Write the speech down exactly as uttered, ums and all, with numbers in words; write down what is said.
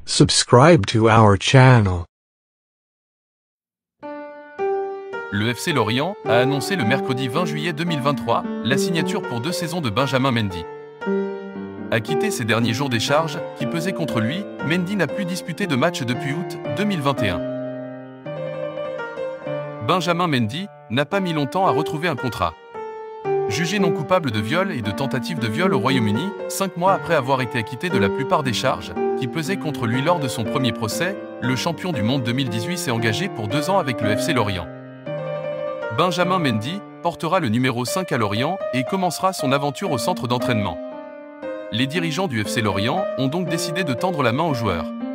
Subscribe to our channel. Le F C Lorient a annoncé le mercredi vingt juillet deux mille vingt-trois la signature pour deux saisons de Benjamin Mendy. Acquitté ces derniers jours des charges qui pesaient contre lui, Mendy n'a plus disputé de match depuis août deux mille vingt et un. Benjamin Mendy n'a pas mis longtemps à retrouver un contrat. Jugé non coupable de viol et de tentative de viol au Royaume-Uni, cinq mois après avoir été acquitté de la plupart des charges qui pesaient contre lui lors de son premier procès, le champion du monde deux mille dix-huit s'est engagé pour deux ans avec le F C Lorient. Benjamin Mendy portera le numéro cinq à Lorient et commencera son aventure au centre d'entraînement. Les dirigeants du F C Lorient ont donc décidé de tendre la main aux joueurs.